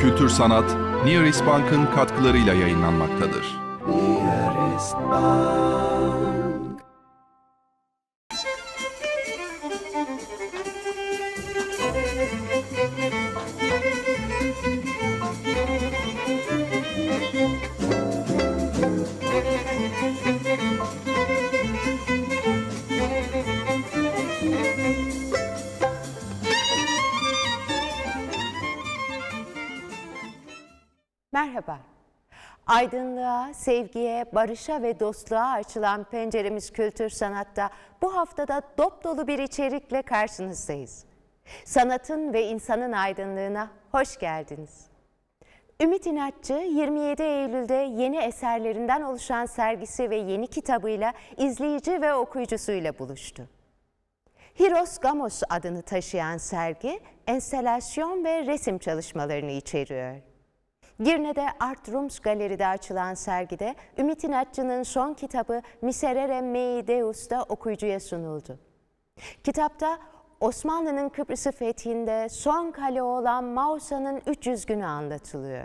Kültür Sanat, Near East Bank'ın katkılarıyla yayınlanmaktadır. Near East Bank. Merhaba. Aydınlığa, sevgiye, barışa ve dostluğa açılan penceremiz Kültür Sanat'ta bu haftada dop dolu bir içerikle karşınızdayız. Sanatın ve insanın aydınlığına hoş geldiniz. Ümit İnatçı 27 Eylül'de yeni eserlerinden oluşan sergisi ve yeni kitabıyla izleyici ve okuyucusuyla buluştu. Hieros Gamos adını taşıyan sergi, enstalasyon ve resim çalışmalarını içeriyor. Girne'de Art Rooms Galeri'de açılan sergide Ümit İnatçı'nın son kitabı Miserere Mei Deus'ta okuyucuya sunuldu. Kitapta Osmanlı'nın Kıbrıs'ı fethinde son kale olan Mausa'nın 300 günü anlatılıyor.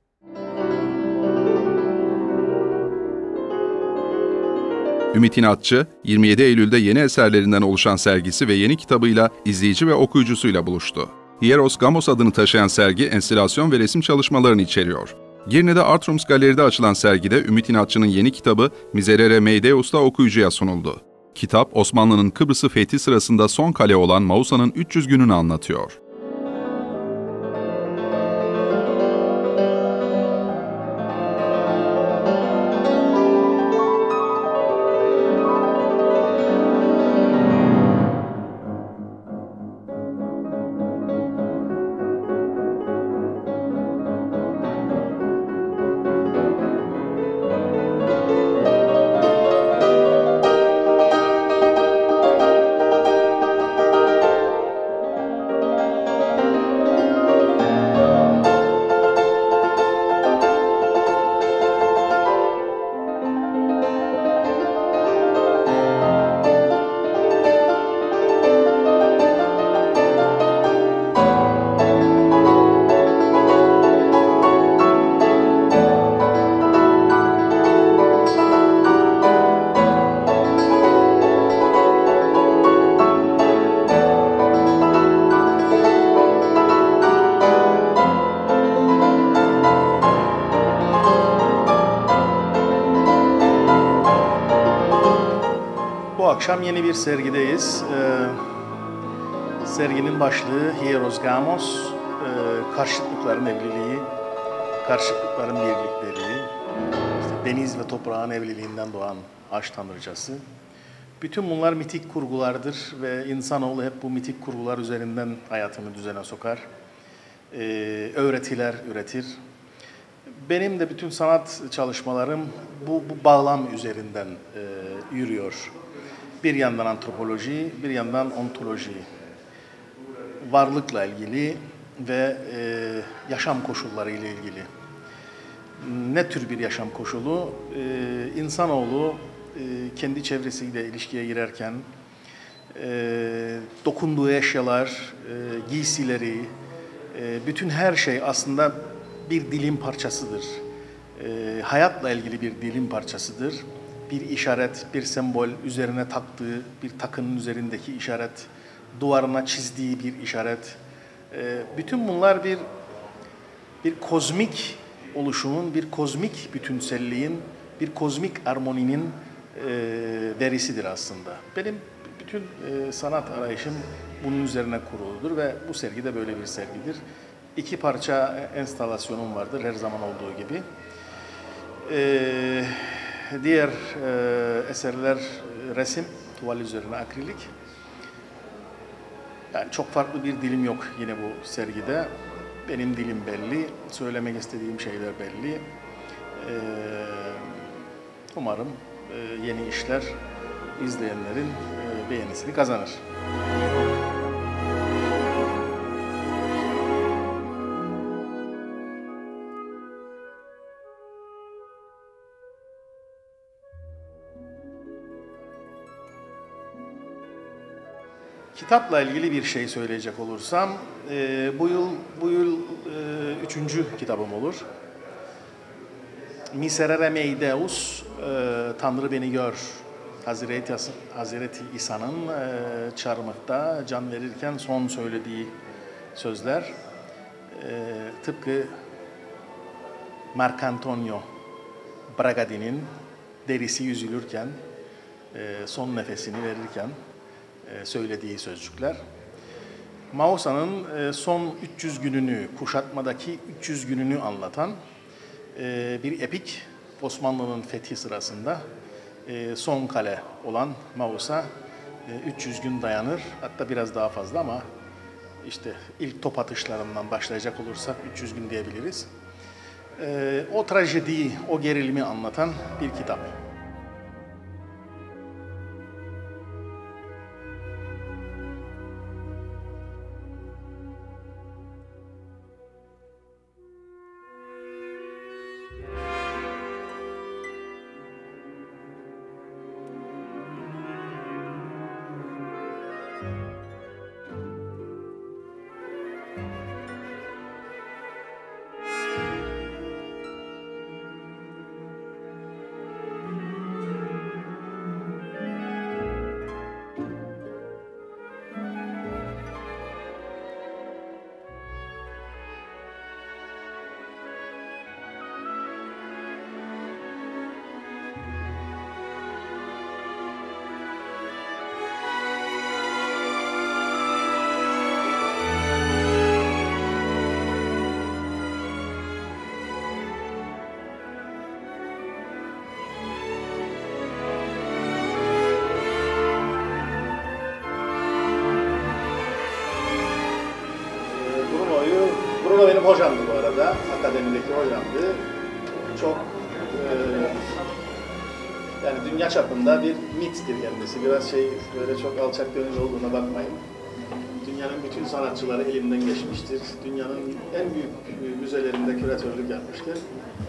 Ümit İnatçı, 27 Eylül'de yeni eserlerinden oluşan sergisi ve yeni kitabıyla izleyici ve okuyucusuyla buluştu. Hieros Gamos adını taşıyan sergi, enstalasyon ve resim çalışmalarını içeriyor. Girne'de Art Rooms Galeri'de açılan sergide Ümit İnatçı'nın yeni kitabı Miserere Mei Deus'ta okuyucuya sunuldu. Kitap, Osmanlı'nın Kıbrıs'ı fethi sırasında son kale olan Mausa'nın 300 gününü anlatıyor. Bu akşam yeni bir sergideyiz. Serginin başlığı Hieros Gamos, karşıtlıkların evliliği, karşıtlıkların birlikleri, deniz ve toprağın evliliğinden doğan aşk tanrıçası. Bütün bunlar mitik kurgulardır ve insanoğlu hep bu mitik kurgular üzerinden hayatını düzene sokar. Öğretiler üretir. Benim de bütün sanat çalışmalarım bu bağlam üzerinden yürüyor. Bir yandan antropoloji, bir yandan ontoloji. Varlıkla ilgili ve yaşam koşulları ile ilgili. Ne tür bir yaşam koşulu? İnsanoğlu kendi çevresiyle ilişkiye girerken dokunduğu eşyalar, giysileri, bütün her şey aslında bir dilim parçasıdır. Hayatla ilgili bir dilim parçasıdır. Bir işaret, bir sembol, üzerine taktığı bir takının üzerindeki işaret, duvarına çizdiği bir işaret. Bütün bunlar bir kozmik oluşumun, bir kozmik bütünselliğin, bir kozmik armoninin verisidir aslında. Benim bütün sanat arayışım bunun üzerine kuruludur ve bu sergi de böyle bir sergidir. 2 parça enstalasyonum vardır her zaman olduğu gibi. Diğer eserler resim, tuval üzerine akrilik. Yani çok farklı bir dilim yok yine bu sergide. Benim dilim belli, söylemek istediğim şeyler belli. Umarım yeni işler izleyenlerin beğenisini kazanır. Kitapla ilgili bir şey söyleyecek olursam, bu yıl 3. kitabım olur. Miserere mei Deus, Tanrı beni gör. Hazreti İsa'nın çarmıhta can verirken son söylediği sözler. Tıpkı Marcantonio Bragadin'in derisi yüzülürken, son nefesini verirken söylediği sözcükler. Mausa'nın son 300 gününü, kuşatmadaki 300 gününü anlatan bir epik. Osmanlı'nın fethi sırasında son kale olan Mausa 300 gün dayanır. Hatta biraz daha fazla ama işte ilk top atışlarından başlayacak olursak 300 gün diyebiliriz. O trajediyi, o gerilimi anlatan bir kitap. Bruno benim hocamdı bu arada, akademideki hocamdı. Çok yani dünya çapında bir mittir kendisi. Biraz böyle çok alçak gönüllü olduğuna bakmayın. Dünyanın bütün sanatçıları elinden geçmiştir. Dünyanın en büyük müzelerinde küratörlük yapmıştır.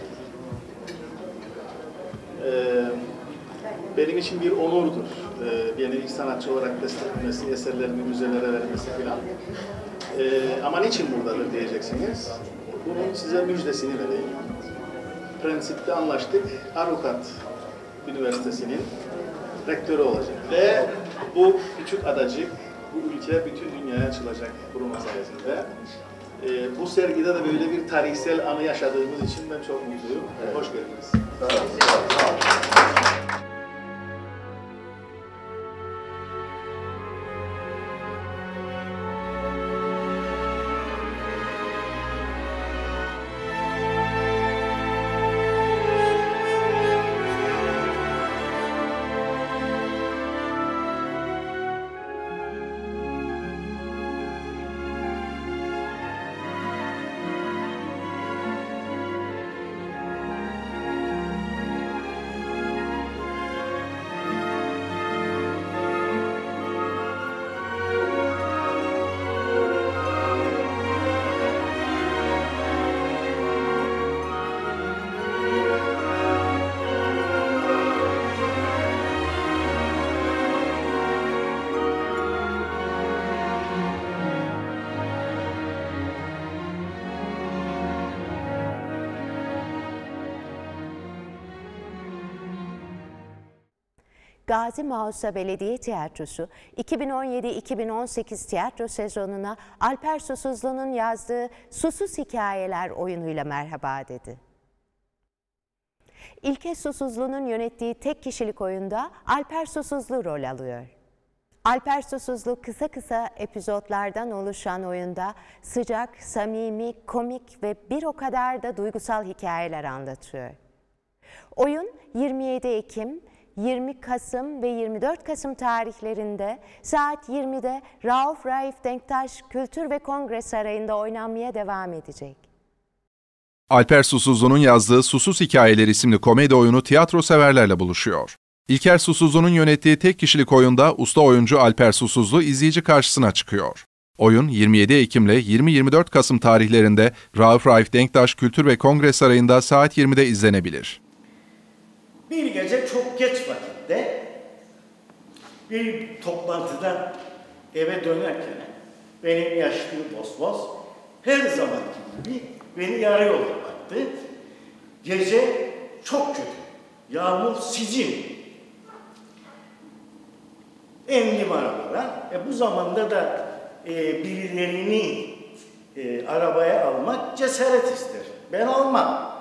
Benim için bir onurdur. Beni ilk sanatçı olarak desteklemesi, eserlerini müzelere vermesi filan. Ama niçin buradadır diyeceksiniz. Bunun size müjdesini vereyim. Prensipte anlaştık. Arukat Üniversitesi'nin rektörü olacak. Ve bu küçük adacık, bu ülke bütün dünyaya açılacak Bruno sayesinde. Bu sergide de böyle bir tarihsel anı yaşadığımız için ben çok mutluyum. Evet. Hoş geldiniz. Sağ olun. Sağ olun. Gazi Mausa Belediye Tiyatrosu 2017-2018 tiyatro sezonuna Alper Susuzlu'nun yazdığı Susuz Hikayeler oyunuyla merhaba dedi. İlke Susuzlu'nun yönettiği tek kişilik oyunda Alper Susuzlu rol alıyor. Alper Susuzlu kısa kısa epizodlardan oluşan oyunda sıcak, samimi, komik ve bir o kadar da duygusal hikayeler anlatıyor. Oyun 27 Ekim, 20 Kasım ve 24 Kasım tarihlerinde saat 20'de Rauf Denktaş Kültür ve Kongre Sarayı'nda oynanmaya devam edecek. Alper Susuzlu'nun yazdığı Susuz Hikayeler isimli komedi oyunu tiyatro severlerle buluşuyor. İlker Susuzlu'nun yönettiği tek kişilik oyunda usta oyuncu Alper Susuzlu izleyici karşısına çıkıyor. Oyun 27 Ekim ile 20-24 Kasım tarihlerinde Rauf Denktaş Kültür ve Kongre Sarayı'nda saat 20'de izlenebilir. Bir gece çok geç vakitte bir toplantıdan eve dönerken benim yaşlı Vosvos her zamanki gibi beni yarı yolda bıraktı. Gece çok kötü. Yağmur sicil. Endim arabadan. Bu zamanda da birilerini arabaya almak cesaret ister. Ben almam.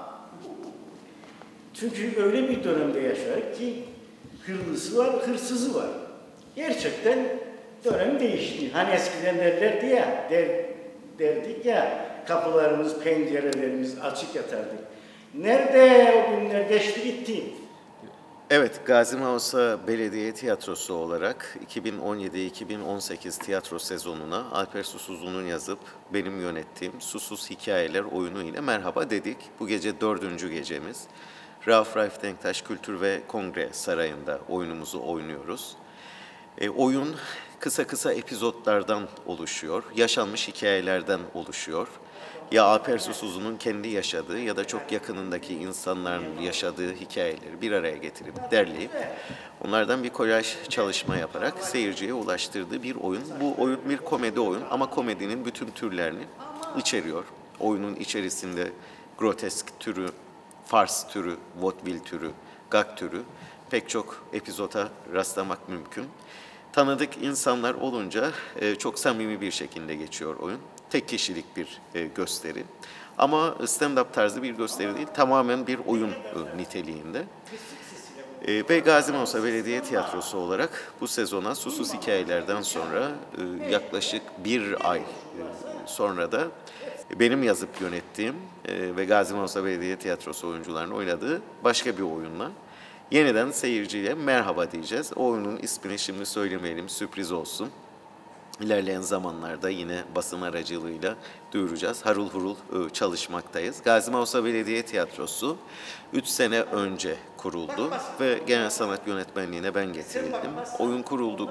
Çünkü öyle bir dönemde yaşarız ki hırlısı var, hırsızı var. Gerçekten dönem değişti. Hani eskiden derlerdi ya, derdik ya, kapılarımız, pencerelerimiz açık yatardık. Nerede o günler geçti gitti? Evet, Gazi Mausa Belediye Tiyatrosu olarak 2017-2018 tiyatro sezonuna Alper Susuzlu'nun yazıp benim yönettiğim Susuz Hikayeler oyunu ile merhaba dedik. Bu gece 4. gecemiz. Rauf Denktaş Kültür ve Kongre Sarayı'nda oyunumuzu oynuyoruz. Oyun kısa kısa epizotlardan oluşuyor, yaşanmış hikayelerden oluşuyor. Ya Alper Susuzlu'nun kendi yaşadığı ya da çok yakınındaki insanların yaşadığı hikayeleri bir araya getirip derleyip onlardan bir kolaj çalışma yaparak seyirciye ulaştırdığı bir oyun. Bu oyun bir komedi oyun ama komedinin bütün türlerini içeriyor. Oyunun içerisinde grotesk türü, fars türü, vaudeville türü, gag türü pek çok epizota rastlamak mümkün. Tanıdık insanlar olunca çok samimi bir şekilde geçiyor oyun. Tek kişilik bir gösteri. Ama stand-up tarzı bir gösteri değil, tamamen bir oyun niteliğinde. Ve Gazi Mausa Belediye Tiyatrosu olarak bu sezona Susuz Hikayelerden sonra yaklaşık bir ay sonra da benim yazıp yönettiğim ve Gazi Mausa Belediye Tiyatrosu oyuncularının oynadığı başka bir oyunla yeniden seyirciye merhaba diyeceğiz. O oyunun ismini şimdi söylemeyelim, sürpriz olsun. İlerleyen zamanlarda yine basın aracılığıyla duyuracağız. Harul hurul çalışmaktayız. Gazi Mausa Belediye Tiyatrosu 3 sene önce kuruldu ve genel sanat yönetmenliğine ben getirildim. Oyun kuruldu,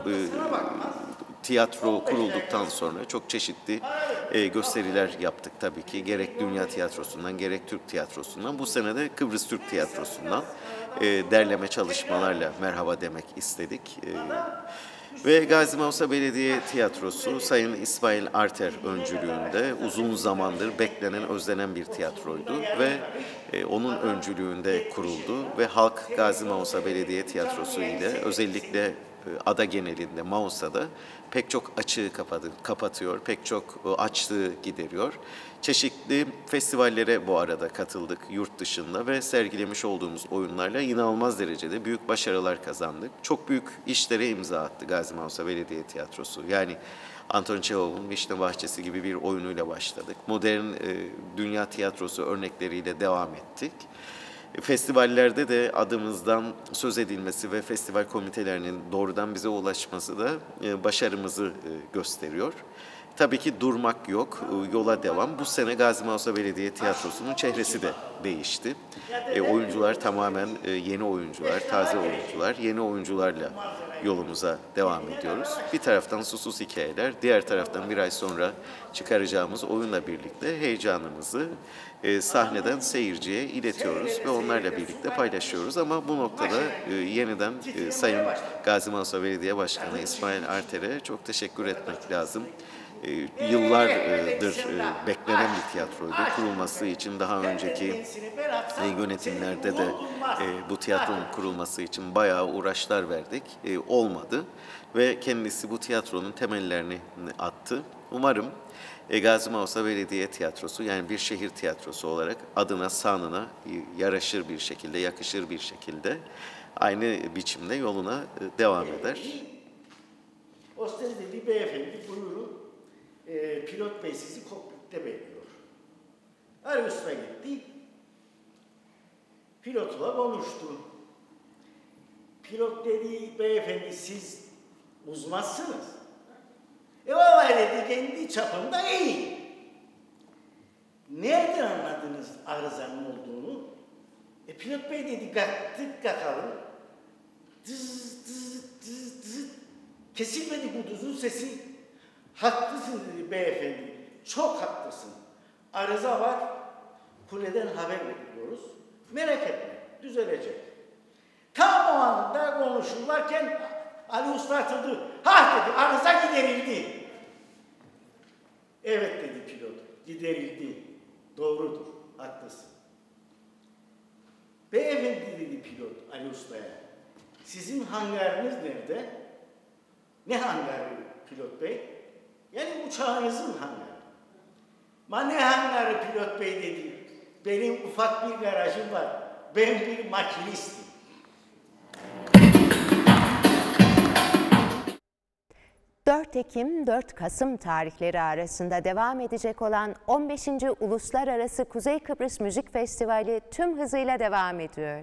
tiyatro kurulduktan sonra çok çeşitli gösteriler yaptık tabii ki. Gerek Dünya Tiyatrosu'ndan gerek Türk Tiyatrosu'ndan. Bu sene de Kıbrıs Türk Tiyatrosu'ndan derleme çalışmalarla merhaba demek istedik. Ve Gazi Mausa Belediye Tiyatrosu Sayın İsmail Arter öncülüğünde uzun zamandır beklenen, özlenen bir tiyatroydu ve onun öncülüğünde kuruldu ve halk Gazi Mausa Belediye Tiyatrosu ile özellikle ada genelinde Mausa'da pek çok açığı kapatıyor, pek çok açlığı gideriyor. Çeşitli festivallere bu arada katıldık yurt dışında ve sergilemiş olduğumuz oyunlarla inanılmaz derecede büyük başarılar kazandık. Çok büyük işlere imza attı Gazi Mausa Belediye Tiyatrosu. Yani Anton Çehov'un Vişne Bahçesi gibi bir oyunuyla başladık. Modern dünya tiyatrosu örnekleriyle devam ettik. Festivallerde de adımızdan söz edilmesi ve festival komitelerinin doğrudan bize ulaşması da başarımızı gösteriyor. Tabii ki durmak yok, yola devam. Bu sene Gazi Mausa Belediye Tiyatrosu'nun çehresi de değişti. Oyuncular tamamen yeni oyuncular, taze oyuncular, yeni oyuncularla yolumuza devam ediyoruz. Bir taraftan Susuz Hikayeler, diğer taraftan bir ay sonra çıkaracağımız oyunla birlikte heyecanımızı sahneden seyirciye iletiyoruz ve onlarla birlikte paylaşıyoruz. Ama bu noktada yeniden Sayın Gazi Mausa Belediye Başkanı İsmail Arter'e çok teşekkür etmek lazım. Yıllardır beklenen bir tiyatroydu. Kurulması için daha önceki yönetimlerde de bu tiyatronun kurulması için bayağı uğraşlar verdik. Olmadı ve kendisi bu tiyatronun temellerini attı. Umarım Gazi Mausa Belediye Tiyatrosu yani bir şehir tiyatrosu olarak adına, sanına yaraşır bir şekilde, yakışır bir şekilde aynı biçimde yoluna devam eder. Ostez dedi, beyefendi buyurun, pilot bey sizi kokpitte bekliyor. Arayüs'e gitti, pilotla konuştu. Pilot dedi, beyefendi siz uzmansınız. Vallahi dedi, kendi çapında iyi. Nereden anladınız arızanın olduğunu? Pilot bey dedi, kalktık kalkalım. Dız dız dız dız. Kesilmedi kuduzun sesi. Haklısın dedi beyefendi. Çok haklısın. Arıza var. Kuleden haber bekliyoruz. Merak etme. Düzelecek. Tam o anda konuşurlarken Ali Usta atıldı. Ha dedi arıza giderildi. Evet dedi pilot. Giderildi. Doğrudur. Haklısın. Beyefendi dedi pilot Ali Usta'ya. Sizin hangarınız nerede? Ne hangarı pilot bey? Yani uçağınızın hangarı. Ne hangarı pilot bey dedi. Benim ufak bir garajım var. Ben bir makinistim. Ekim-4 Kasım tarihleri arasında devam edecek olan 15. Uluslararası Kuzey Kıbrıs Müzik Festivali tüm hızıyla devam ediyor.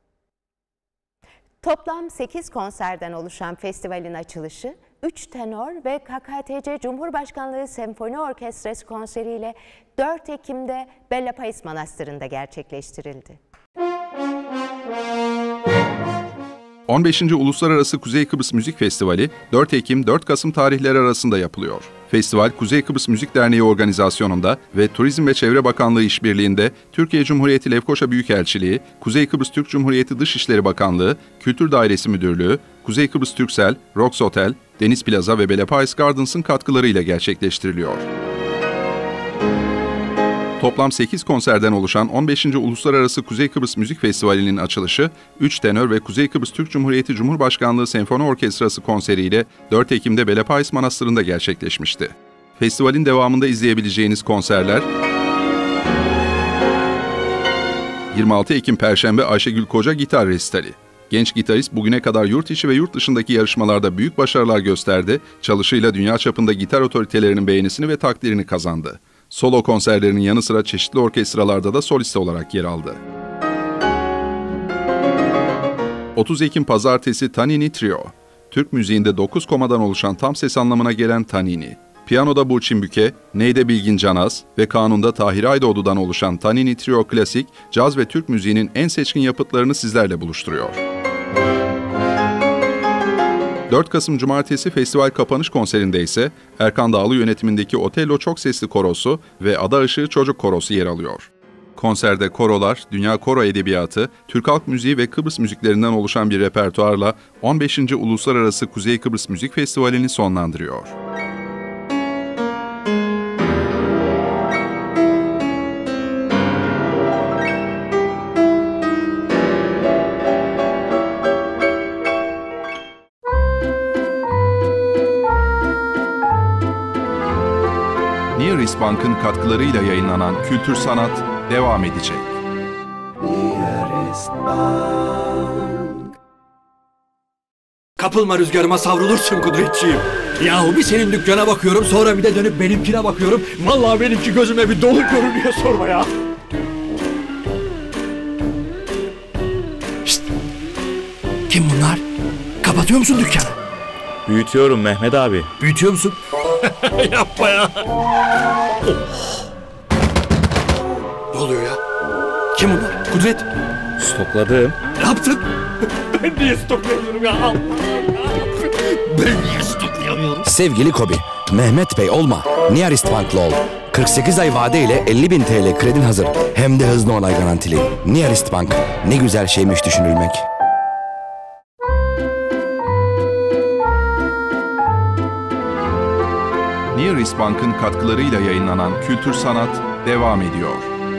Toplam 8 konserden oluşan festivalin açılışı, 3 tenor ve KKTC Cumhurbaşkanlığı Senfoni Orkestrası konseriyle 4 Ekim'de Bella Pais Manastırı'nda gerçekleştirildi. 15. Uluslararası Kuzey Kıbrıs Müzik Festivali 4 Ekim-4 Kasım tarihleri arasında yapılıyor. Festival, Kuzey Kıbrıs Müzik Derneği organizasyonunda ve Turizm ve Çevre Bakanlığı işbirliğinde Türkiye Cumhuriyeti Lefkoşa Büyükelçiliği, Kuzey Kıbrıs Türk Cumhuriyeti Dışişleri Bakanlığı, Kültür Dairesi Müdürlüğü, Kuzey Kıbrıs Türksel, Rox Otel, Deniz Plaza ve Bella Pais Gardens'ın katkılarıyla gerçekleştiriliyor. Toplam 8 konserden oluşan 15. Uluslararası Kuzey Kıbrıs Müzik Festivali'nin açılışı, 3 tenör ve Kuzey Kıbrıs Türk Cumhuriyeti Cumhurbaşkanlığı Senfoni Orkestrası konseriyle 4 Ekim'de Bella Pais Manastırı'nda gerçekleşmişti. Festivalin devamında izleyebileceğiniz konserler: 26 Ekim Perşembe Ayşegül Koca Gitar Resitali. Genç gitarist bugüne kadar yurt içi ve yurt dışındaki yarışmalarda büyük başarılar gösterdi, çalışıyla dünya çapında gitar otoritelerinin beğenisini ve takdirini kazandı. Solo konserlerinin yanı sıra çeşitli orkestralarda da solist olarak yer aldı. 30 Ekim Pazartesi Tanini Trio. Türk müziğinde 9 komadan oluşan tam ses anlamına gelen Tanini. Piyanoda Burçin Büke, neyde Bilgin Canaz ve kanunda Tahir Aydoğdu'dan oluşan Tanini Trio klasik, caz ve Türk müziğinin en seçkin yapıtlarını sizlerle buluşturuyor. 4 Kasım Cumartesi festival kapanış konserinde ise Erkan Dağlı yönetimindeki Otello Çok Sesli Korosu ve Ada Işığı Çocuk Korosu yer alıyor. Konserde korolar, dünya koro edebiyatı, Türk halk müziği ve Kıbrıs müziklerinden oluşan bir repertuarla 15. Uluslararası Kuzey Kıbrıs Müzik Festivali'ni sonlandırıyor. Near Bank'ın katkılarıyla yayınlanan Kültür Sanat devam edecek. Kapılma rüzgarıma, savrulursun Kudretçiğim. Yahu bir senin dükkana bakıyorum, sonra bir de dönüp benimkine bakıyorum. Vallahi benimki gözüme bir dolu görünüyor, sorma ya. Şşt! Kim bunlar? Kapatıyor musun dükkanı? Büyütüyorum Mehmet abi. Büyütüyor musun? Yapma ya. Ne oluyor ya? Kim bunlar? Kudret. Stokladım. Ne yaptın? Ben niye stoklayamıyorum ya? Ben niye stoklayamıyorum? Sevgili Kobi, Mehmet Bey olma. Nearest Bank'la ol. 48 ay vadeyle 50.000 TL kredin hazır. Hem de hızlı onay garantili. Nearest Bank. Ne güzel şeymiş düşünülmek. Near Bank'ın katkılarıyla yayınlanan Kültür Sanat devam ediyor.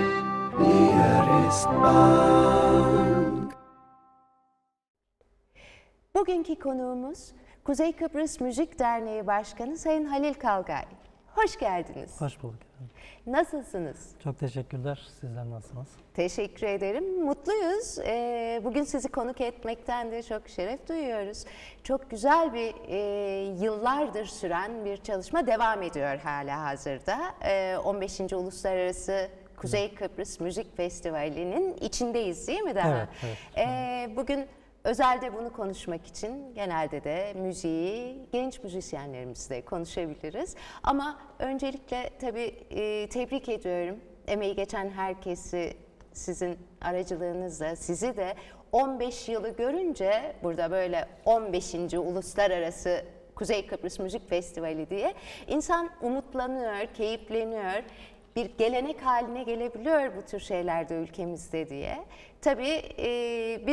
Bugünkü konuğumuz Kuzey Kıbrıs Müzik Derneği Başkanı Sayın Halil Kalgay. Hoş geldiniz. Hoş bulduk. Nasılsınız? Çok teşekkürler. Sizler nasılsınız? Teşekkür ederim. Mutluyuz. Bugün sizi konuk etmekten de çok şeref duyuyoruz. Çok güzel bir yıllardır süren bir çalışma devam ediyor hala hazırda. 15. Uluslararası Kuzey Kıbrıs Müzik Festivali'nin içindeyiz değil mi daha? Evet. Bugün özelde bunu konuşmak için genelde de müziği genç müzisyenlerimizle konuşabiliriz. Ama öncelikle tabii tebrik ediyorum. Emeği geçen herkesi sizin aracılığınızla, sizi de 15 yılı görünce burada böyle 15. Uluslararası Kuzey Kıbrıs Müzik Festivali diye insan umutlanıyor, keyifleniyor. Bir gelenek haline gelebiliyor bu tür şeyler de ülkemizde diye. Tabii biz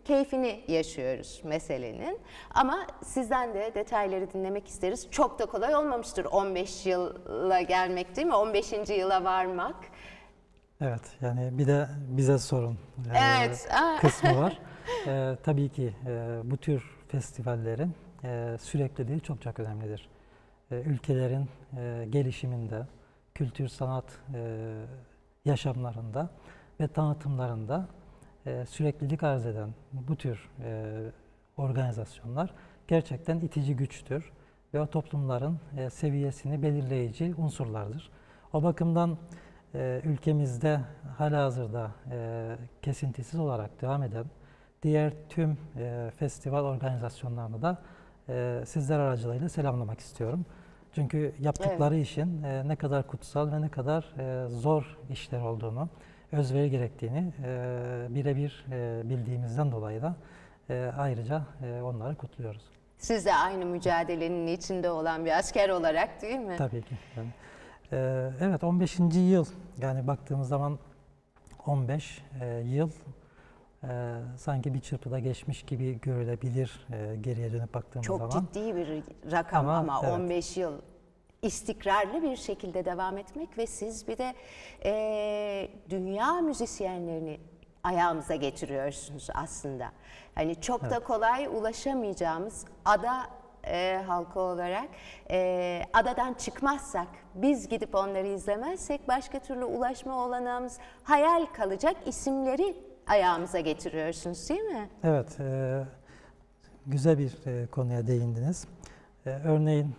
keyfini yaşıyoruz meselenin. Ama sizden de detayları dinlemek isteriz. Çok da kolay olmamıştır 15 yıla gelmek, değil mi? 15. yıla varmak. Evet, yani bir de bize sorun Evet. kısmı var. Tabii ki bu tür festivallerin sürekliliği çok önemlidir. Ülkelerin gelişiminde, kültür sanat yaşamlarında ve tanıtımlarında süreklilik arz eden bu tür organizasyonlar gerçekten itici güçtür ve o toplumların seviyesini belirleyici unsurlardır. O bakımdan ülkemizde halihazırda kesintisiz olarak devam eden diğer tüm festival organizasyonlarını da sizler aracılığıyla selamlamak istiyorum. Çünkü yaptıkları işin ne kadar kutsal ve ne kadar zor işler olduğunu, özveri gerektiğini birebir bildiğimizden dolayı da ayrıca onları kutluyoruz. Siz de aynı mücadelenin içinde olan bir asker olarak, değil mi? Tabii ki. Yani, evet, 15. yıl, yani baktığımız zaman 15 yıl sanki bir çırpıda geçmiş gibi görülebilir geriye dönüp baktığımız çok zaman. Çok ciddi bir rakam ama evet. 15 yıl istikrarlı bir şekilde devam etmek ve siz bir de dünya müzisyenlerini ayağımıza getiriyorsunuz aslında. Hani çok da kolay ulaşamayacağımız ada halkı olarak adadan çıkmazsak, biz gidip onları izlemezsek başka türlü ulaşma olanağımız hayal kalacak isimleri ayağımıza getiriyorsunuz, değil mi? Evet, güzel bir konuya değindiniz. Örneğin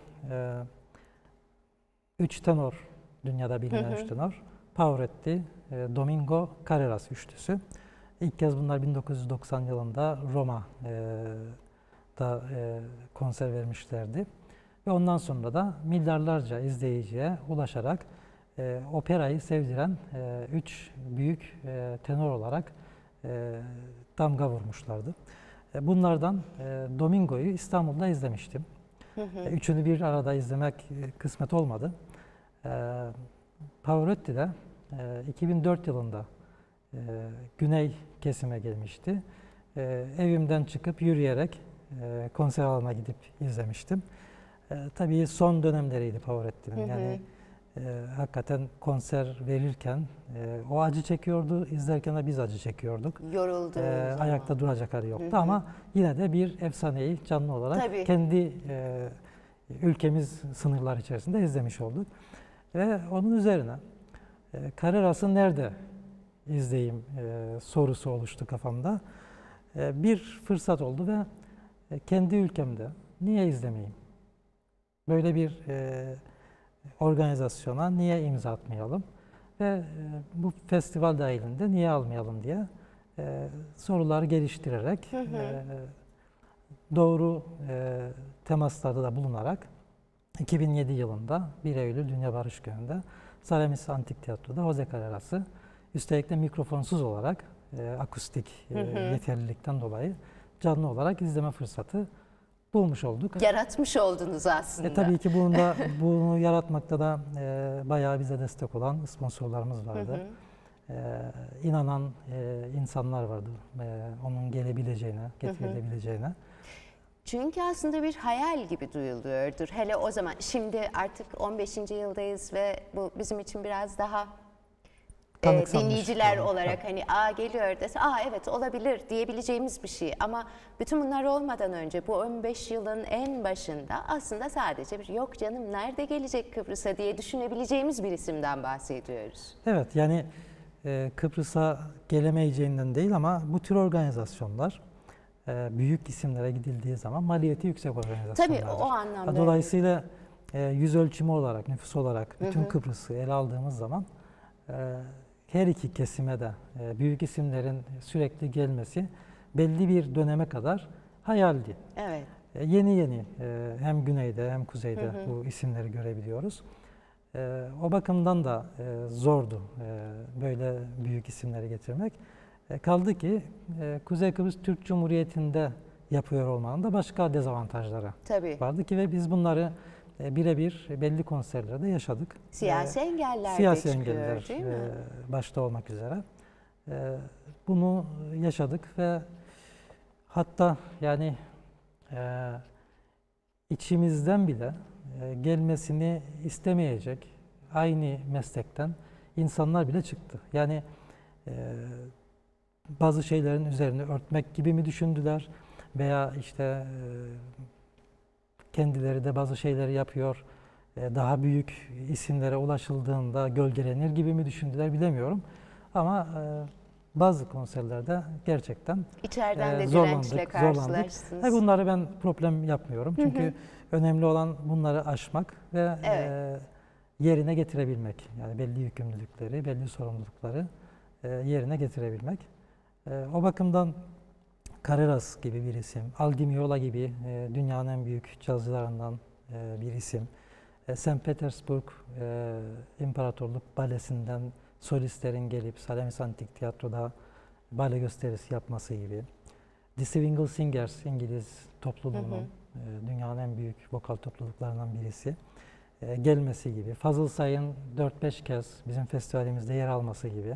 3 tenor, dünyada bilinen 3 tenor, Pavarotti, Domingo, Carreras üçlüsü. İlk kez bunlar 1990 yılında Roma'da konser vermişlerdi. Ve ondan sonra da milyarlarca izleyiciye ulaşarak operayı sevdiren 3 büyük tenor olarak damga vurmuşlardı. Bunlardan Domingo'yu İstanbul'da izlemiştim. Üçünü bir arada izlemek kısmet olmadı. Pavarotti de 2004 yılında güney kesime gelmişti. Evimden çıkıp yürüyerek konser alanına gidip izlemiştim. Tabii son dönemleriydi Pavarotti'nin. Yani hakikaten konser verirken o acı çekiyordu, izlerken de biz acı çekiyorduk. Yoruldu. Ayakta duracak hali yoktu ama yine de bir efsaneyi canlı olarak kendi ülkemiz sınırlar içerisinde izlemiş olduk. Ve onun üzerine Carreras'ı nerede izleyeyim sorusu oluştu kafamda. Bir fırsat oldu ve kendi ülkemde niye izlemeyeyim? Böyle bir organizasyona niye imza atmayalım ve bu festival dahilinde niye almayalım diye soruları geliştirerek doğru temaslarda da bulunarak 2007 yılında 1 Eylül Dünya Barış Günü'nde Salamis Antik Tiyatro'da Jose Carreras'ı üstelik de mikrofonsuz olarak akustik yeterlilikten dolayı canlı olarak izleme fırsatı bulmuş olduk. Yaratmış oldunuz aslında. Tabii ki bunu yaratmakta da bayağı bize destek olan sponsorlarımız vardı. İnanan insanlar vardı onun gelebileceğine, getirilebileceğine. Çünkü aslında bir hayal gibi duyuluyordur. Hele o zaman, şimdi artık 15. yıldayız ve bu bizim için biraz daha dinleyiciler olarak hani geliyor dese evet olabilir diyebileceğimiz bir şey. Ama bütün bunlar olmadan önce bu 15 yılın en başında aslında sadece bir yok canım nerede gelecek Kıbrıs'a diye düşünebileceğimiz bir isimden bahsediyoruz. Evet, yani Kıbrıs'a gelemeyeceğinden değil ama bu tür organizasyonlar büyük isimlere gidildiği zaman maliyeti yüksek organizasyonlardır. Tabii o anlamda. Dolayısıyla yüz ölçümü olarak, nüfus olarak bütün Kıbrıs'ı ele aldığımız zaman her iki kesime de büyük isimlerin sürekli gelmesi belli bir döneme kadar hayaldi. Evet. Yeni hem güneyde hem kuzeyde bu isimleri görebiliyoruz. O bakımdan da zordu böyle büyük isimleri getirmek. Kaldı ki Kuzey Kıbrıs Türk Cumhuriyeti'nde yapıyor olmanın da başka dezavantajları vardı ki ve biz bunları birebir belli konserlerde yaşadık. Siyasi engeller siyasi de çıkıyor, engeller değil mi? Başta olmak üzere. Bunu yaşadık ve Hatta yani içimizden bile gelmesini istemeyecek aynı meslekten insanlar bile çıktı. Yani bazı şeylerin üzerine örtmek gibi mi düşündüler veya işte kendileri de bazı şeyleri yapıyor, daha büyük isimlere ulaşıldığında gölgelenir gibi mi düşündüler bilemiyorum. Ama bazı konserlerde gerçekten İçeriden de dirençle karşılaştınız. Bunları ben problem yapmıyorum. Çünkü önemli olan bunları aşmak ve yerine getirebilmek. Yani belli yükümlülükleri, belli sorumlulukları yerine getirebilmek. O bakımdan Carreras gibi bir isim, Al Di Meola gibi dünyanın en büyük cazcılarından bir isim, St. Petersburg İmparatorluk Balesi'nden solistlerin gelip Salamis Antik Tiyatro'da bale gösterisi yapması gibi, The Swingle Singers İngiliz topluluğunun dünyanın en büyük vokal topluluklarından birisi gelmesi gibi, Fazıl Say'ın 4-5 kez bizim festivalimizde yer alması gibi,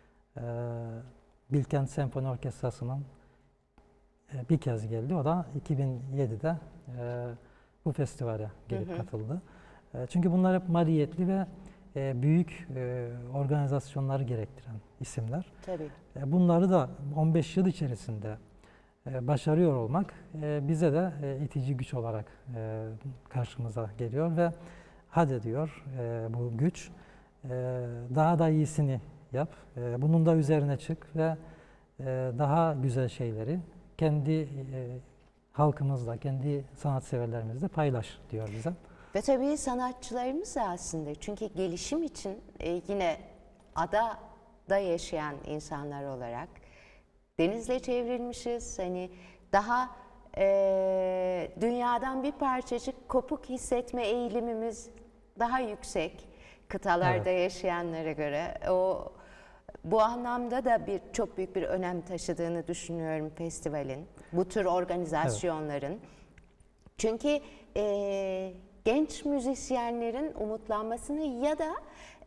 Bilkent Senfoni Orkestrası'nın bir kez geldi. O da 2007'de bu festivale gelip katıldı. Çünkü bunlar hep maliyetli ve büyük organizasyonları gerektiren isimler. Tabii. Bunları da 15 yıl içerisinde başarıyor olmak bize de itici güç olarak karşımıza geliyor ve hadi diyor bu güç daha da iyisini yap, bunun da üzerine çık ve daha güzel şeyleri kendi halkımızla, kendi sanatseverlerimizle paylaş diyor bize. Ve tabii sanatçılarımız da aslında, çünkü gelişim için yine adada yaşayan insanlar olarak denizle çevrilmişiz. Hani daha dünyadan bir parçacık kopuk hissetme eğilimimiz daha yüksek kıtalarda yaşayanlara göre. Bu anlamda da çok büyük bir önem taşıdığını düşünüyorum festivalin, bu tür organizasyonların. Çünkü genç müzisyenlerin umutlanmasını ya da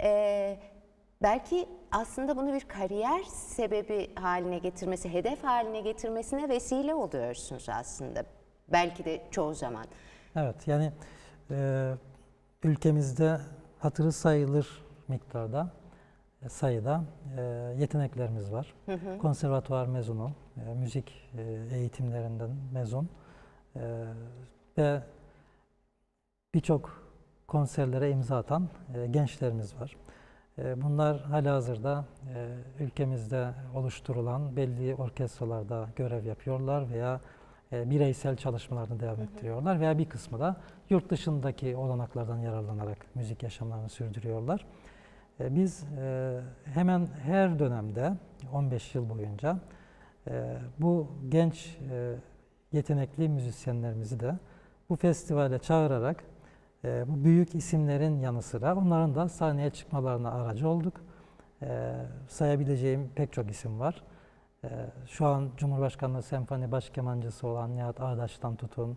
belki aslında bunu bir kariyer sebebi haline getirmesi, hedef haline getirmesine vesile oluyorsunuz aslında. Belki de çoğu zaman. Evet, yani ülkemizde hatırı sayılır miktarda, sayıda yeteneklerimiz var. Konservatuvar mezunu, müzik eğitimlerinden mezun ve birçok konserlere imza atan gençlerimiz var. Bunlar halihazırda ülkemizde oluşturulan belli orkestralarda görev yapıyorlar veya bireysel çalışmalarını devam ettiriyorlar veya bir kısmı da yurt dışındaki olanaklardan yararlanarak müzik yaşamlarını sürdürüyorlar. Biz hemen her dönemde 15 yıl boyunca bu genç yetenekli müzisyenlerimizi de bu festivale çağırarak bu büyük isimlerin yanı sıra onların da sahneye çıkmalarına aracı olduk. Sayabileceğim pek çok isim var. Şu an Cumhurbaşkanlığı Senfoni Başkemancısı olan Nihat Ağdaş'tan tutun,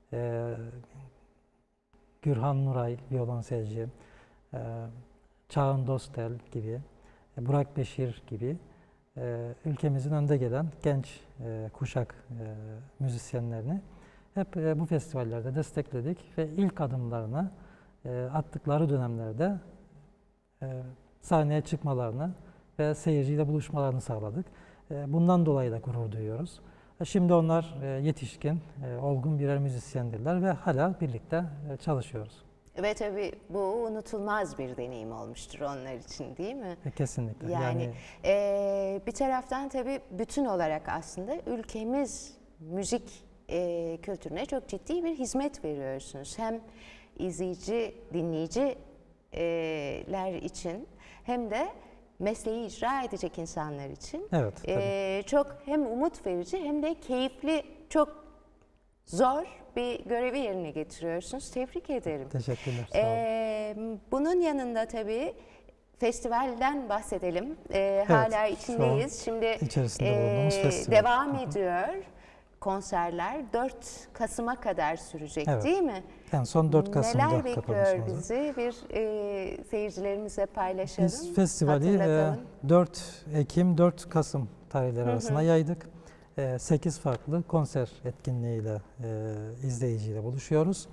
Gürhan Nuray violonselci, Çağın Dostel gibi, Burak Beşir gibi ülkemizin önde gelen genç kuşak müzisyenlerini hep bu festivallerde destekledik ve ilk adımlarını attıkları dönemlerde sahneye çıkmalarını ve seyirciyle buluşmalarını sağladık. Bundan dolayı da gurur duyuyoruz. Şimdi onlar yetişkin, olgun birer müzisyendirler ve hala birlikte çalışıyoruz. Ve tabii bu unutulmaz bir deneyim olmuştur onlar için, değil mi? Kesinlikle. Yani bir taraftan tabii bütün olarak aslında ülkemiz müzik kültürüne çok ciddi bir hizmet veriyorsunuz. Hem izleyici, dinleyiciler için hem de mesleği icra edecek insanlar için çok hem umut verici hem de keyifli, çok zor bir görevi yerine getiriyorsunuz. Tebrik ederim. Teşekkürler. Sağ olun. Bunun yanında tabii festivalden bahsedelim. Hala içindeyiz. Şimdi devam ediyor. Konserler 4 Kasım'a kadar sürecek, değil mi? En son 4 Kasım'da neler bekliyor bizi? Bir seyircilerimize paylaşalım. Biz festivali 4 Ekim, 4 Kasım tarihleri arasında yaydık. 8 farklı konser etkinliğiyle izleyiciyle buluşuyoruz.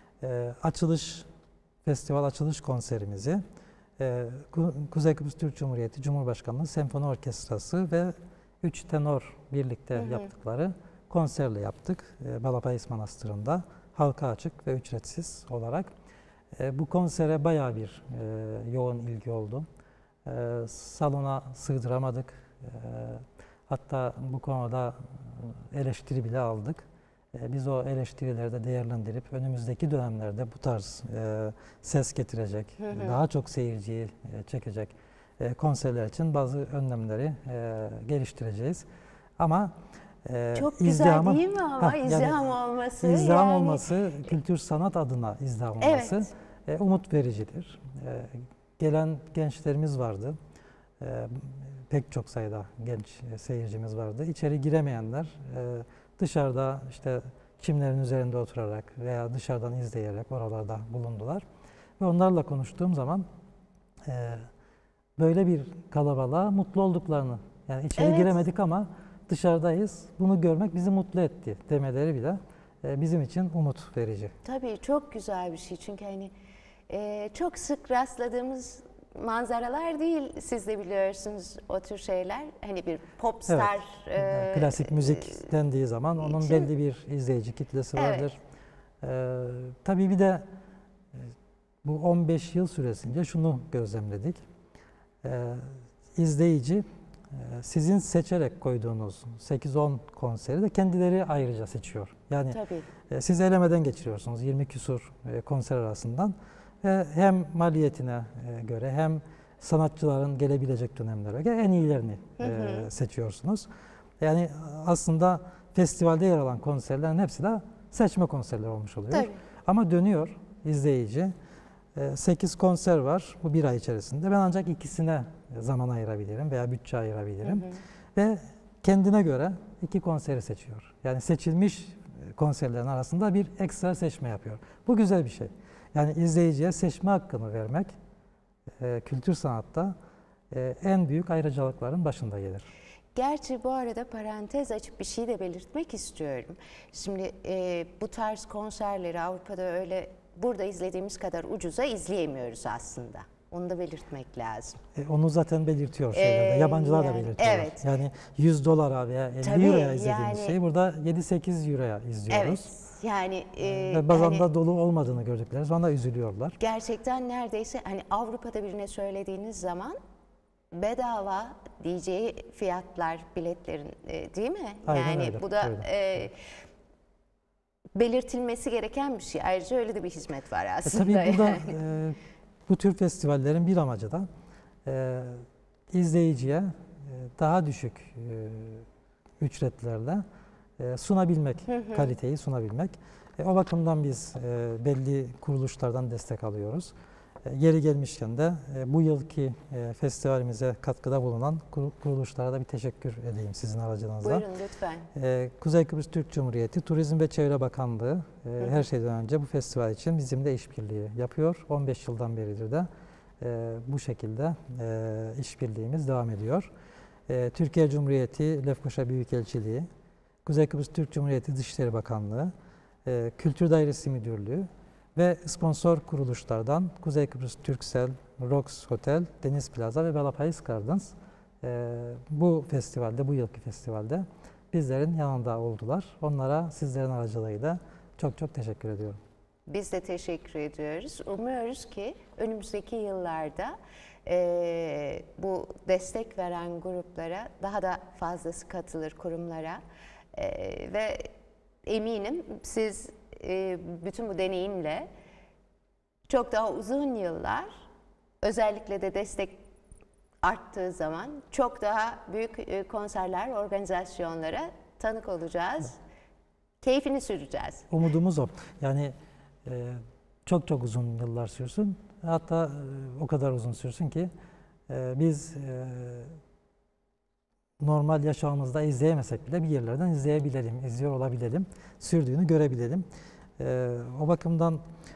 Festival açılış konserimizi Kuzey Kıbrıs Türk Cumhuriyeti Cumhurbaşkanlığı Senfoni Orkestrası ve 3 tenor birlikte yaptıkları konserle yaptık. Balapayis Manastırı'nda halka açık ve ücretsiz olarak. Bu konsere bayağı bir yoğun ilgi oldu. Salona sığdıramadık. Hatta bu konuda eleştiri bile aldık. Biz o eleştirileri de değerlendirip önümüzdeki dönemlerde bu tarz ses getirecek, daha çok seyirciyi çekecek konserler için bazı önlemleri geliştireceğiz. Ama çok güzel değil mi ama izdiham olması? İzdiham olması, kültür sanat adına izdiham olması umut vericidir. Gelen gençlerimiz vardı. Pek çok sayıda genç seyircimiz vardı. İçeri giremeyenler dışarıda işte çimlerin üzerinde oturarak veya dışarıdan izleyerek oralarda bulundular. Ve onlarla konuştuğum zaman böyle bir kalabalığa mutlu olduklarını, yani içeri giremedik ama dışarıdayız, bunu görmek bizi mutlu etti demeleri bile bizim için umut verici. Tabii çok güzel bir şey çünkü hani çok sık rastladığımız manzaralar değil, siz de biliyorsunuz o tür şeyler. Hani bir popstar... klasik müzik dendiği zaman onun belli bir izleyici kitlesi vardır. Tabii bir de bu 15 yıl süresince şunu gözlemledik. İzleyici sizin seçerek koyduğunuz 8-10 konseri de kendileri ayrıca seçiyor. Yani siz elemeden geçiriyorsunuz 20 küsur konser arasından. Hem maliyetine göre hem sanatçıların gelebilecek dönemlere göre en iyilerini seçiyorsunuz. Yani aslında festivalde yer alan konserlerin hepsi de seçme konserler olmuş oluyor. Tabii. Ama dönüyor izleyici. 8 konser var bu bir ay içerisinde. Ben ancak ikisine zaman ayırabilirim veya bütçe ayırabilirim. Ve kendine göre 2 konseri seçiyor. Yani seçilmiş konserlerin arasında bir ekstra seçme yapıyor. Bu güzel bir şey. Yani izleyiciye seçme hakkını vermek kültür sanatta en büyük ayrıcalıkların başında gelir. Gerçi bu arada parantez açıp bir şey de belirtmek istiyorum. Şimdi bu tarz konserleri Avrupa'da öyle burada izlediğimiz kadar ucuza izleyemiyoruz aslında. Onu da belirtmek lazım. Onu zaten belirtiyor şeylerde. Yabancılar da belirtiyorlar. Evet. Yani $100 veya 50 euroya izlediğimiz şeyi burada 7-8 euroya izliyoruz. Evet. Yani ve bazen de dolu olmadığını gördükleri zaman da üzülüyorlar. Gerçekten neredeyse hani Avrupa'da birine söylediğiniz zaman bedava diyeceği fiyatlar biletlerin değil mi? Aynen yani öyle, bu da belirtilmesi gereken bir şey. Ayrıca öyle de bir hizmet var aslında. Tabii burada bu tür festivallerin bir amacı da izleyiciye daha düşük ücretlerle sunabilmek, kaliteyi sunabilmek. O bakımdan biz belli kuruluşlardan destek alıyoruz. Yeri gelmişken de bu yılki festivalimize katkıda bulunan kuruluşlara da bir teşekkür edeyim sizin aracınızla. Buyurun lütfen. Kuzey Kıbrıs Türk Cumhuriyeti Turizm ve Çevre Bakanlığı her şeyden önce bu festival için bizimle işbirliği yapıyor. 15 yıldan beridir de bu şekilde işbirliğimiz devam ediyor. Türkiye Cumhuriyeti Lefkoşa Büyükelçiliği, Kuzey Kıbrıs Türk Cumhuriyeti Dışişleri Bakanlığı, Kültür Dairesi Müdürlüğü ve sponsor kuruluşlardan Kuzey Kıbrıs Turkcell, Rox Hotel, Deniz Plaza ve Balapayis Gardens bu festivalde, bu yılki festivalde bizlerin yanında oldular. Onlara sizlerin aracılığıyla çok çok teşekkür ediyorum. Biz de teşekkür ediyoruz. Umuyoruz ki önümüzdeki yıllarda bu destek veren gruplara daha da fazlası katılır, kurumlara ve eminim siz bütün bu deneyimle çok daha uzun yıllar, özellikle de destek arttığı zaman çok daha büyük konserler, organizasyonlara tanık olacağız. Keyfini süreceğiz. Umudumuz o. Yani çok çok uzun yıllar sürsün. Hatta o kadar uzun sürsün ki biz normal yaşamımızda izleyemesek bile bir yerlerden izleyebilelim, izliyor olabilelim, sürdüğünü görebilelim. O bakımdan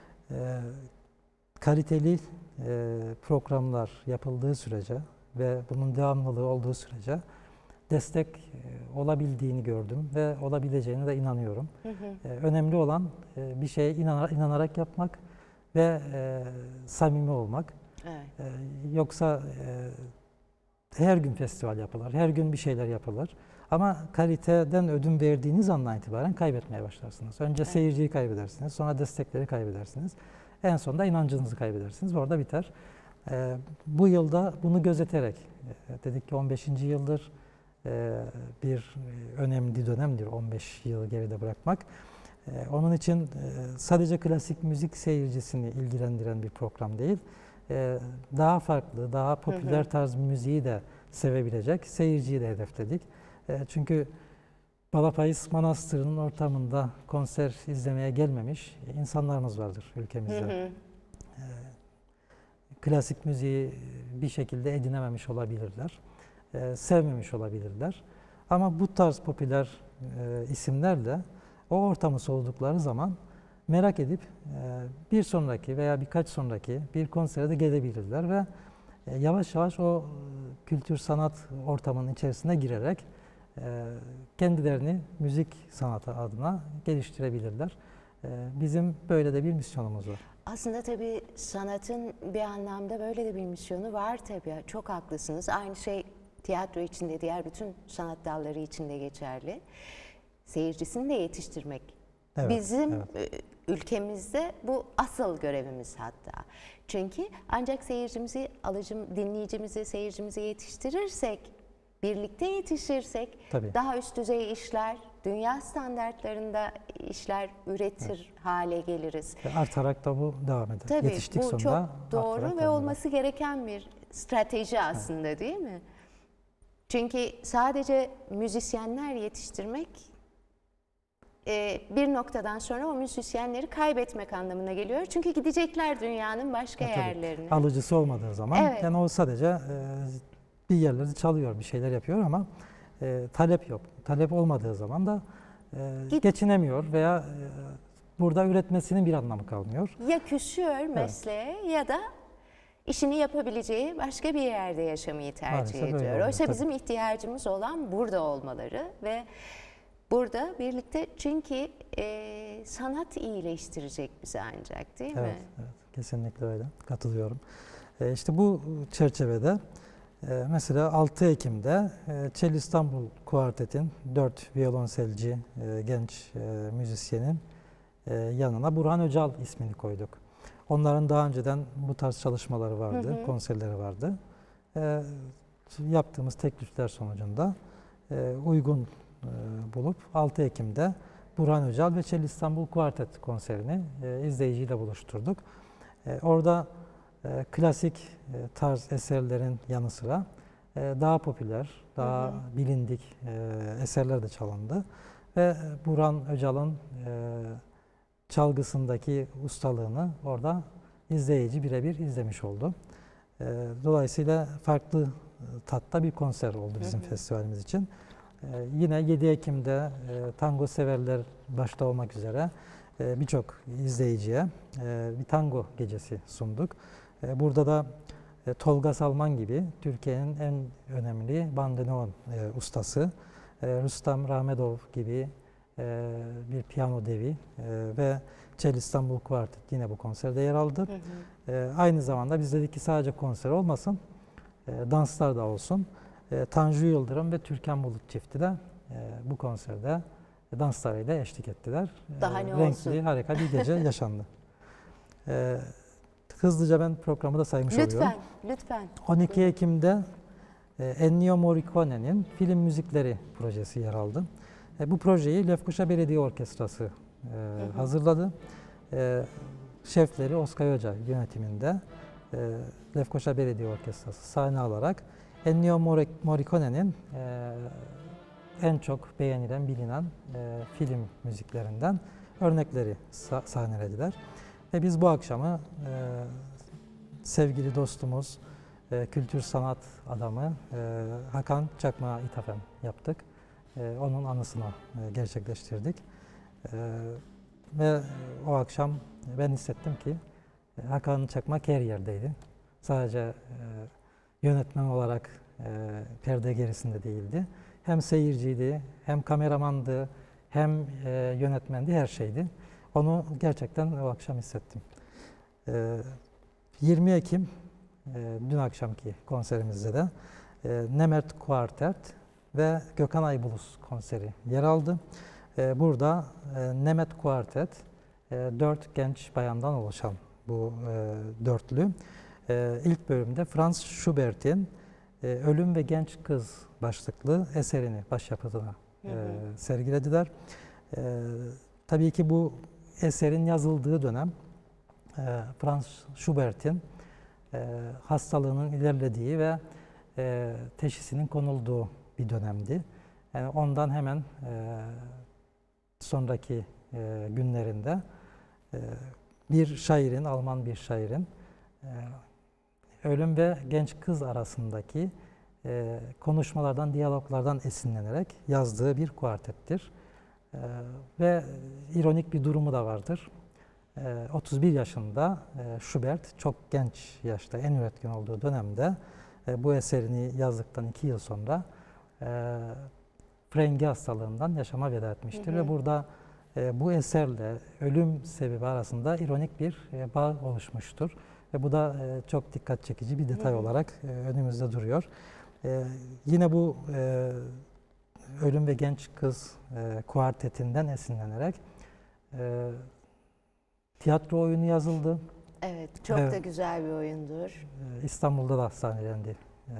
kaliteli programlar yapıldığı sürece ve bunun devamlılığı olduğu sürece destek olabildiğini gördüm ve olabileceğine de inanıyorum. Önemli olan bir şeye inanarak yapmak ve samimi olmak. Evet. Yoksa her gün festival yapılır, her gün bir şeyler yapılır. Ama kaliteden ödün verdiğiniz andan itibaren kaybetmeye başlarsınız. Önce seyirciyi kaybedersiniz, sonra destekleri kaybedersiniz. En sonunda inancınızı kaybedersiniz. Orada biter. Bu yılda bunu gözeterek, dedik ki 15. yıldır bir önemli dönemdir 15 yılı geride bırakmak. Onun için sadece klasik müzik seyircisini ilgilendiren bir program değil, daha farklı, daha popüler tarz müziği de sevebilecek seyirciyi de hedefledik. Çünkü Balapayız Manastırı'nın ortamında konser izlemeye gelmemiş insanlarımız vardır ülkemizde. Klasik müziği bir şekilde edinememiş olabilirler, sevmemiş olabilirler. Ama bu tarz popüler isimlerle o ortamı soludukları zaman merak edip bir sonraki veya birkaç sonraki bir konsere de gelebilirler ve yavaş yavaş o kültür sanat ortamının içerisine girerek kendilerini müzik sanatı adına geliştirebilirler. Bizim böyle de bir misyonumuz var. Aslında tabii sanatın bir anlamda böyle de bir misyonu var tabii. Çok haklısınız. Aynı şey tiyatro için de diğer bütün sanat dalları için de geçerli. Seyircisini de yetiştirmek. Evet, Bizim ülkemizde bu asıl görevimiz hatta. Çünkü ancak seyircimizi, dinleyicimizi, seyircimizi yetiştirirsek, birlikte yetişirsek daha üst düzey işler, dünya standartlarında işler üretir hale geliriz. Artarak da bu devam eder. Tabii Yetiştik bu sonunda çok doğru ve olması gereken bir strateji aslında, değil mi? Çünkü sadece müzisyenler yetiştirmek bir noktadan sonra o müzisyenleri kaybetmek anlamına geliyor. Çünkü gidecekler dünyanın başka yerlerine. Alıcısı olmadığı zaman yani o sadece bir yerlerde çalıyor, bir şeyler yapıyor ama talep yok. Talep olmadığı zaman da geçinemiyor veya burada üretmesinin bir anlamı kalmıyor. Ya küsüyor mesleğe ya da işini yapabileceği başka bir yerde yaşamayı tercih ediyor. Oysa bizim ihtiyacımız olan burada olmaları ve burada birlikte, çünkü sanat iyileştirecek bizi ancak, değil mi? Evet, kesinlikle öyle. Katılıyorum. İşte bu çerçevede mesela 6 Ekim'de Çel İstanbul Kuartet'in 4 violonselci genç müzisyenin yanına Burhan Öcal ismini koyduk. Onların daha önceden bu tarz çalışmaları vardı, konserleri vardı. Yaptığımız teklifler sonucunda uygun bulup 6 Ekim'de Burhan Öcal ve Çel İstanbul Kuartet konserini izleyiciyle buluşturduk. Orada klasik tarz eserlerin yanı sıra daha popüler, daha bilindik eserler de çalındı. Ve Burhan Öcal'ın çalgısındaki ustalığını orada izleyici birebir izlemiş oldu. Dolayısıyla farklı tatta bir konser oldu bizim festivalimiz için. Yine 7 Ekim'de tango severler başta olmak üzere birçok izleyiciye bir tango gecesi sunduk. Burada da Tolga Salman gibi Türkiye'nin en önemli bandoneon ustası, Rustam Rahmedov gibi bir piyano devi ve Çel İstanbul Kuartet yine bu konserde yer aldı. Aynı zamanda biz dedik ki sadece konser olmasın, danslar da olsun. Tanju Yıldırım ve Türkan Bulut çifti de bu konserde danslarıyla eşlik ettiler. Daha ne renkli, olsun? harika bir gece yaşandı. Hızlıca ben programı da saymış oluyorum. Lütfen. 12 Ekim'de Ennio Morricone'nin Film Müzikleri projesi yer aldı. Bu projeyi Lefkoşa Belediye Orkestrası hazırladı. Şefleri Oskay Hoca yönetiminde Lefkoşa Belediye Orkestrası sahne alarak Ennio Morricone'nin en çok beğenilen, bilinen film müziklerinden örnekleri sahnelediler. Ve biz bu akşamı sevgili dostumuz, kültür sanat adamı Hakan Çakmak'a ithafen yaptık. Onun anısına gerçekleştirdik. Ve o akşam ben hissettim ki Hakan Çakmak her yerdeydi. Sadece yönetmen olarak perde gerisinde değildi. hem seyirciydi, hem kameramandı, hem yönetmendi, her şeydi. Onu gerçekten o akşam hissettim. 20 Ekim dün akşamki konserimizde de Nemet Kuartet ve Gökhan Aybulos konseri yer aldı. Burada Nemet Kuartet 4 genç bayandan oluşan bu dörtlü. İlk bölümde Franz Schubert'in Ölüm ve Genç Kız başlıklı eserini, başyapıtını sergilediler. Tabii ki bu eserin yazıldığı dönem Franz Schubert'in hastalığının ilerlediği ve teşhisinin konulduğu bir dönemdi. Yani ondan hemen sonraki günlerinde bir şairin, Alman bir şairin ölüm ve genç kız arasındaki konuşmalardan, diyaloglardan esinlenerek yazdığı bir kuartettir. Ve ironik bir durumu da vardır. 31 yaşında Schubert çok genç yaşta, en üretken olduğu dönemde bu eserini yazdıktan 2 yıl sonra frengi hastalığından yaşama veda etmiştir. Ve burada bu eserle ölüm sebebi arasında ironik bir bağ oluşmuştur. Ve bu da çok dikkat çekici bir detay olarak önümüzde duruyor. Yine bu Ölüm ve Genç Kız kuartetinden esinlenerek tiyatro oyunu yazıldı. Evet, çok da güzel bir oyundur. İstanbul'da da sahnelendi.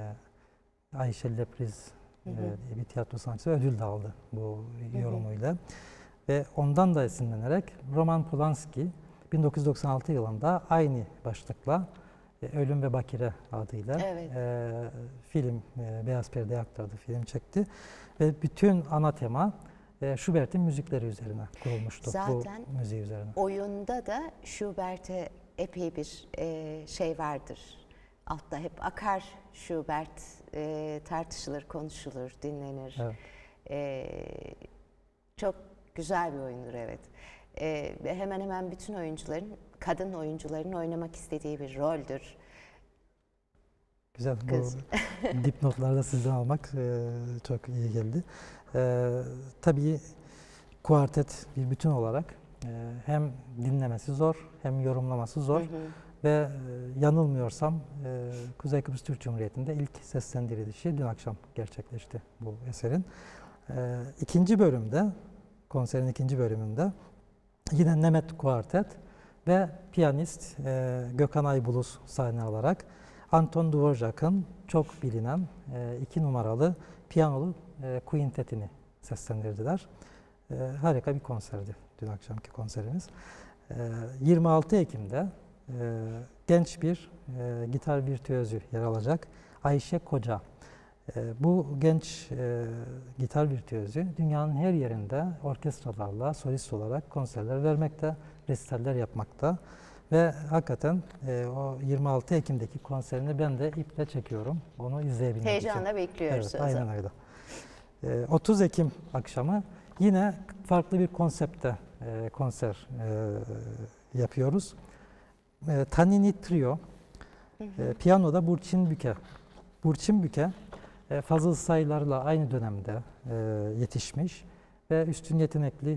Ayşe Lepriz diye bir tiyatro sanatçısı ödül de aldı bu yorumuyla. Ve ondan da esinlenerek Roman Polanski 1996 yılında aynı başlıkla Ölüm ve Bakire adıyla film, Beyaz Perde'ye aktardı, film çekti. Ve bütün ana tema Schubert'in müzikleri üzerine kurulmuştu. Zaten bu müziği üzerine. Oyunda da Schubert'e epey bir şey vardır. Altta hep akar Schubert, tartışılır, konuşulur, dinlenir. Evet. Çok güzel bir oyundur, evet. Hemen hemen bütün oyuncuların, kadın oyuncuların oynamak istediği bir roldür. Güzel. Kız. Bu dipnotları da sizden almak çok iyi geldi. Tabii kuartet bir bütün olarak hem dinlemesi zor, hem yorumlaması zor. Ve yanılmıyorsam Kuzey Kıbrıs Türk Cumhuriyeti'nde ilk seslendirilişi dün akşam gerçekleşti bu eserin. İkinci bölümde, konserin ikinci bölümünde yine Nemet Kuartet ve piyanist Gökhan Aybulos sahne alarak Anton Dvorak'ın çok bilinen 2 numaralı piyanolu quintetini seslendirdiler. Harika bir konserdi dün akşamki konserimiz. 26 Ekim'de genç bir gitar virtüözü yer alacak Ayşe Koca. Bu genç gitar virtüözü dünyanın her yerinde orkestralarla solist olarak konserler vermekte, resitaller yapmakta. Ve hakikaten o 26 Ekim'deki konserini ben de iple çekiyorum. Onu izleyebilmek için. Heyecanla bekliyoruz. Evet, aynen öyle. 30 Ekim akşamı yine farklı bir konsepte konser yapıyoruz. Tanini Trio, piyanoda Burçin Büke. Burçin Büke, Fazıl Saylar'la aynı dönemde yetişmiş ve üstün yetenekli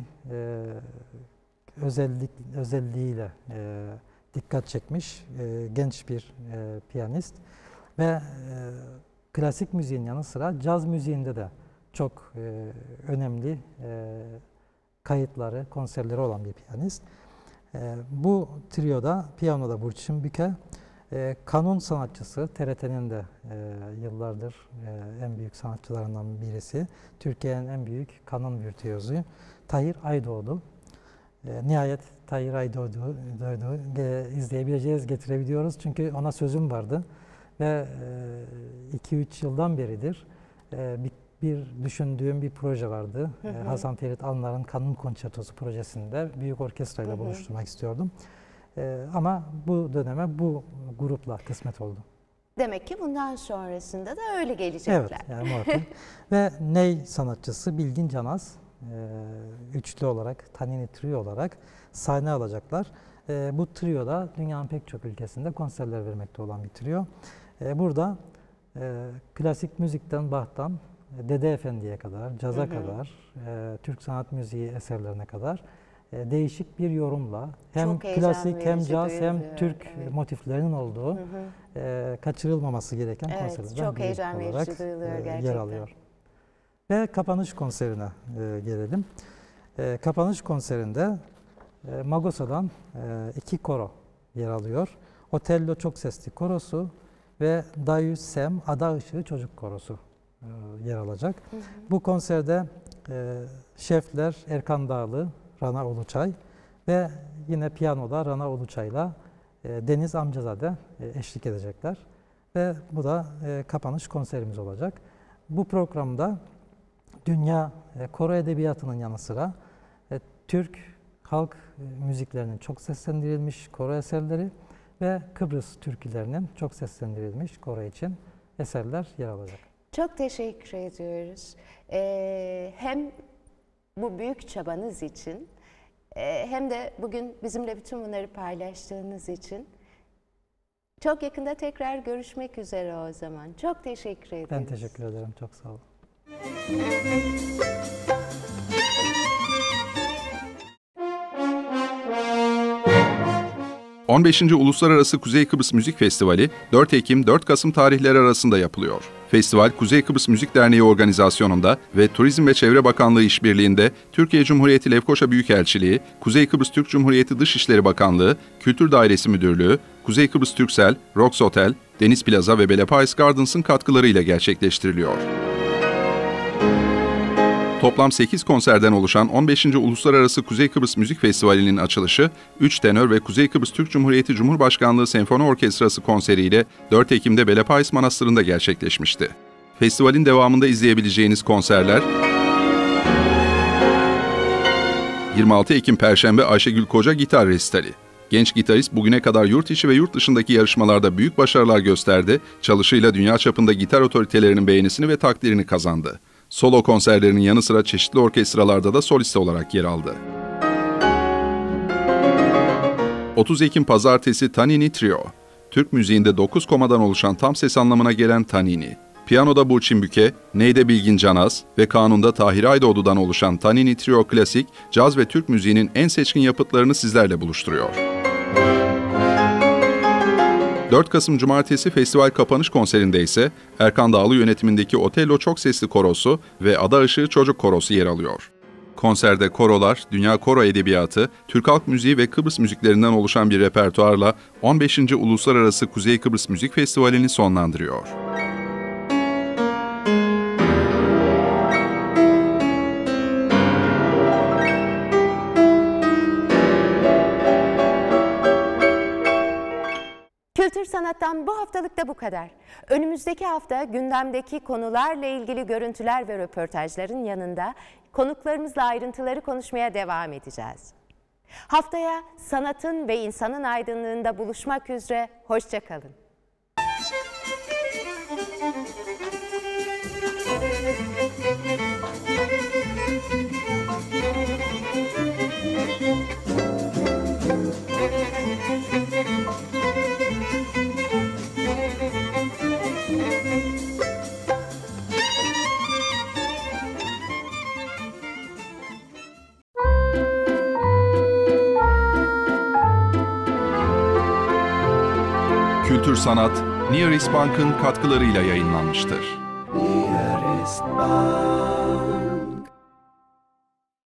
özelliğiyle dikkat çekmiş genç bir piyanist ve klasik müziğin yanı sıra caz müziğinde de çok önemli kayıtları, konserleri olan bir piyanist. Bu trioda piyanoda Burçin Büke, kanun sanatçısı, TRT'nin de yıllardır en büyük sanatçılarından birisi, Türkiye'nin en büyük kanun virtüözü Tahir Aydoğdu. Nihayet Tahir Aydoğdu izleyebileceğiz, getirebiliyoruz çünkü ona sözüm vardı ve 2-3 yıldan beridir bir düşündüğüm bir proje vardı. Hasan Ferit Alnar'ın Kanun Konçertosu projesinde büyük orkestrayla buluşturmak istiyordum. Ama bu döneme bu grupla kısmet oldu. Demek ki bundan sonrasında da öyle gelecekler. Evet, yani muhakkak. Ve ney sanatçısı Bilgin Canaz üçlü olarak, Tanini Trio olarak sahne alacaklar. Bu trio da dünyanın pek çok ülkesinde konserler vermekte olan bir trio. Burada klasik müzikten, Bach'tan Dede Efendi'ye kadar, caza kadar, Türk sanat müziği eserlerine kadar değişik bir yorumla hem Çok heyecan klasik hem verici caz hem duyuluyor, Türk motiflerinin olduğu kaçırılmaması gereken konserlerden çok biri heyecan verici olarak duyuluyor yer gerçekten. alıyor. Ve kapanış konserine gelelim. Kapanış konserinde Magosa'dan 2 koro yer alıyor. Otello Çok Sesli Korosu ve Dayus Sem Ada Işığı Çocuk Korosu yer alacak. Bu konserde şefler Erkan Dağlı, Rana Uluçay ve yine piyanoda Rana Uluçay'la Deniz Amcazade eşlik edecekler. Ve bu da kapanış konserimiz olacak. Bu programda dünya koro edebiyatının yanı sıra Türk halk müziklerinin çok seslendirilmiş koro eserleri ve Kıbrıs türkülerinin çok seslendirilmiş koro için eserler yer alacak. Çok teşekkür ediyoruz. Hem bu büyük çabanız için hem de bugün bizimle bütün bunları paylaştığınız için. Çok yakında tekrar görüşmek üzere o zaman. Çok teşekkür ederiz. Ben teşekkür ederim. Çok sağ olun. ...15. Uluslararası Kuzey Kıbrıs Müzik Festivali 4 Ekim-4 Kasım tarihleri arasında yapılıyor. Festival, Kuzey Kıbrıs Müzik Derneği organizasyonunda ve Turizm ve Çevre Bakanlığı işbirliğinde Türkiye Cumhuriyeti Lefkoşa Büyükelçiliği, Kuzey Kıbrıs Türk Cumhuriyeti Dışişleri Bakanlığı, Kültür Dairesi Müdürlüğü, Kuzey Kıbrıs Türksel, Rox Otel, Deniz Plaza ve Belepais Gardens'ın katkılarıyla gerçekleştiriliyor. Toplam 8 konserden oluşan 15. Uluslararası Kuzey Kıbrıs Müzik Festivali'nin açılışı, 3 tenör ve Kuzey Kıbrıs Türk Cumhuriyeti Cumhurbaşkanlığı Senfoni Orkestrası konseriyle 4 Ekim'de Belepais Manastırı'nda gerçekleşmişti. Festivalin devamında izleyebileceğiniz konserler: 26 Ekim Perşembe Ayşegül Koca Gitar Resitali. Genç gitarist bugüne kadar yurt içi ve yurt dışındaki yarışmalarda büyük başarılar gösterdi, çalışıyla dünya çapında gitar otoritelerinin beğenisini ve takdirini kazandı. Solo konserlerinin yanı sıra çeşitli orkestralarda da solist olarak yer aldı. 30 Ekim Pazartesi Tanini Trio. Türk müziğinde 9 komadan oluşan tam ses anlamına gelen Tanini. Piyanoda Burçin Büke, neyde Bilgin Canaz ve kanunda Tahir Aydoğdu'dan oluşan Tanini Trio klasik, caz ve Türk müziğinin en seçkin yapıtlarını sizlerle buluşturuyor. 4 Kasım Cumartesi festival kapanış konserinde ise Erkan Dağlı yönetimindeki Otello Çok Sesli Korosu ve Ada Işığı Çocuk Korosu yer alıyor. Konserde korolar, dünya koro edebiyatı, Türk halk müziği ve Kıbrıs müziklerinden oluşan bir repertuarla 15. Uluslararası Kuzey Kıbrıs Müzik Festivali'ni sonlandırıyor. Kültür Sanat'tan bu haftalık da bu kadar. Önümüzdeki hafta gündemdeki konularla ilgili görüntüler ve röportajların yanında konuklarımızla ayrıntıları konuşmaya devam edeceğiz. Haftaya sanatın ve insanın aydınlığında buluşmak üzere, hoşça kalın. Kültür Sanat, Near East Bank'ın katkılarıyla yayınlanmıştır. Near East Bank.